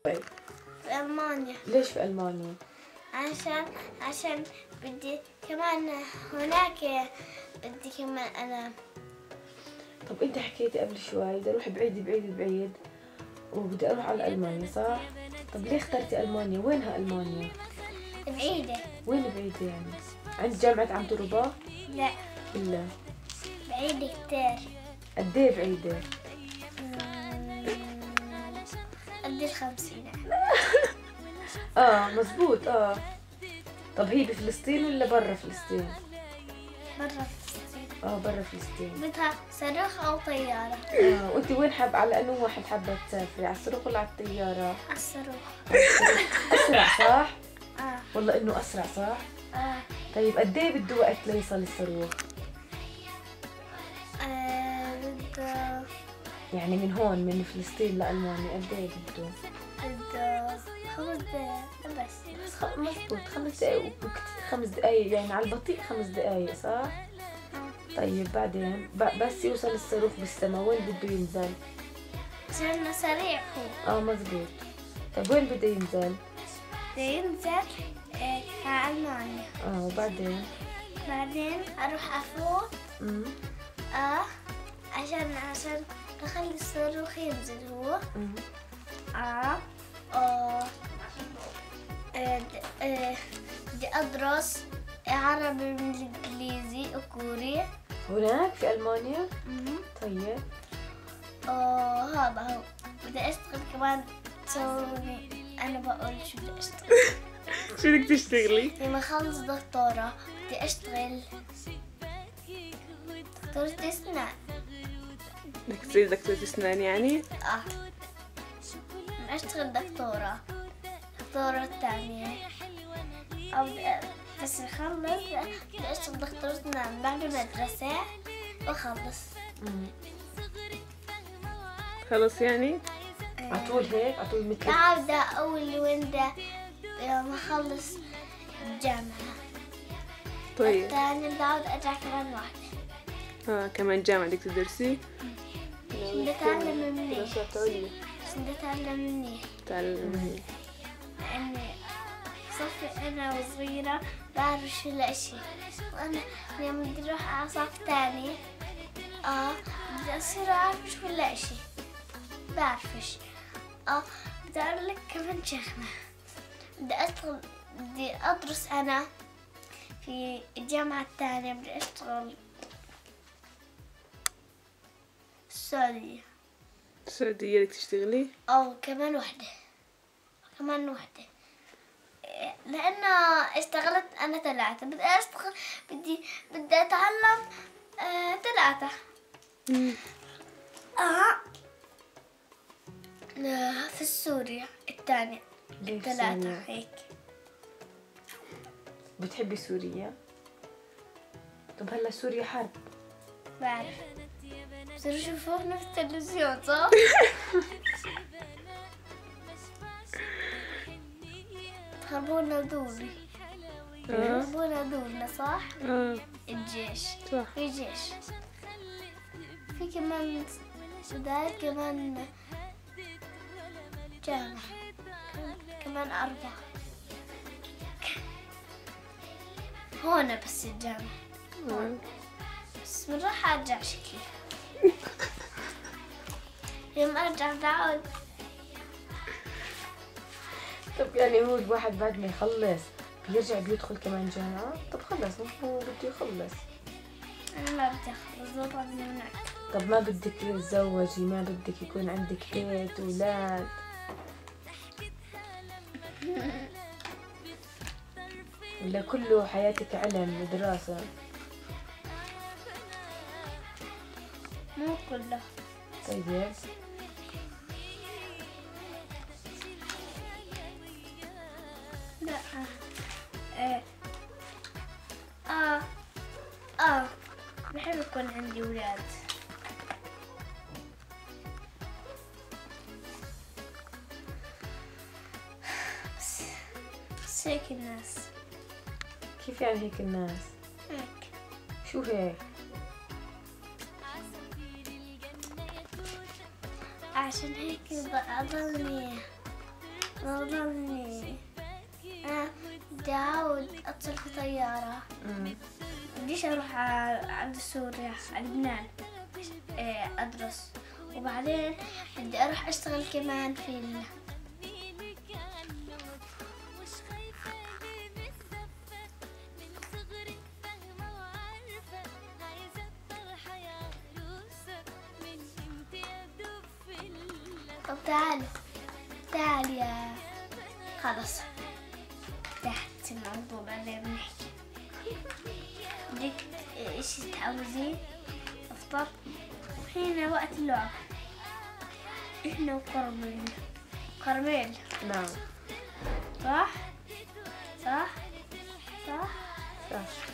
في ألمانيا. ليش في ألمانيا؟ عشان بدي كمان هناك، بدي كمان أنا. طب انت حكيتي قبل شوي بدي اروح بعيد بعيد بعيد وبدي اروح على ألمانيا، صح؟ طب ليه اخترتي ألمانيا؟ وينها ألمانيا؟ بعيدة. وين بعيدة يعني؟ عند جامعة عمتروبا؟ لا، لا. بعيدة كتير. قد ايه بعيدة؟ قد 50. مزبوط. طب هي بفلسطين ولا برا فلسطين؟ برا فلسطين. برا فلسطين. بدها صاروخ أو طيارة. وانت وين حابة، على انه واحد حابة تسافري، على الصاروخ ولا على الطيارة؟ على الصاروخ. اسرع صح؟ والله انه اسرع صح؟ طيب قد ايه بده وقت ليصل الصاروخ؟ بده يعني من هون من فلسطين لألمانيا قد ايه بده؟ 5 دقايق بس. مزبوط 5 دقايق 5 دقايق يعني على البطيء 5 دقايق صح؟ طيب بعدين بس يوصل الصاروخ بالسما وين بده ينزل؟ عشان سريع هو. مزبوط. طيب وين بده ينزل؟ بده ينزل على ألمانيا. وبعدين؟ بعدين أروح أفوت. عشان أخلي الصاروخ ينزل هو. بدي أدرس عربي والإنجليزي وكوري هناك في ألمانيا؟ طيب. هذا هو. بدي أشتغل كمان تسوي. أنا بقول شو بدي أشتغل. شو بدك تشتغلي؟ لما أخلص دكتوراه بدي أشتغل دكتورة أسنان. بدك تصير دكتورة أسنان يعني؟ أشتغل دكتورة الثانية. أو بس أخلص بدي أشتغل دكتورة أسنان بعد المدرسة وأخلص. خلص يعني؟ عطول هيك عطول مثل أبدأ أول وين يوم أخلص الجامعة. طيب. الثاني بدي أعود أرجع كمان واحدة. كمان جامعة بدك تدرسي؟ بدي أتعلم منيح. دراسات عليا. بدي أتعلم منيح. تعلم يعني صفي أنا وصغيرة بعرف شو الأشي، وأنا يوم بدي أروح على صف تاني بدي أصير أعرف شو الأشي بعرفش. بدي أقول لك كمان شغلة. بدي أدرس أنا في الجامعة الثانية. بدي أشتغل السعودية بدك تشتغلي؟ كمان وحدة لأنه اشتغلت أنا 3. بدي أشتغل بدي أتعلم 3. في سوريا الثانية 3 هيك. بتحبي سوريا؟ طب هلا سوريا حرب. بعرف. بصيروا يشوفونا في التلفزيون صح؟ هربونا دوري. هربونا دورنا صح؟ الجيش. صح. في جيش. في كمان سودان كمان جامعة كمان 4. هون بس الجامعة. بس من راح أرجع شكلي. يوم أرجع بعد. طب يعني هو الواحد بعد ما يخلص بيرجع بيدخل كمان جامعة؟ طب خلص هو بده يخلص. أنا ما بدي أخلص بطلع من هناك. طب ما بدك تتزوجي؟ ما بدك يكون عندك بيت وولاد؟ ولا كله حياتك علم ودراسة؟ مو كله. طيب لا. بحب يكون عندي أولاد. بس هيك الناس. كيف يعني هيك الناس؟ هيك. شو هيك؟ عشان هيك أضلني والله أنا بدي أعود أتصل في طيارة. بديش أروح على سوريا، على لبنان أدرس، وبعدين بدي أروح أشتغل كمان في طب تعال يا خلص تحت الموضوع اللي بنحكي. بدك اشي تعوزيه؟ افطر. هنا وقت اللعب احنا وكرميل. نعم. صح صح صح صح.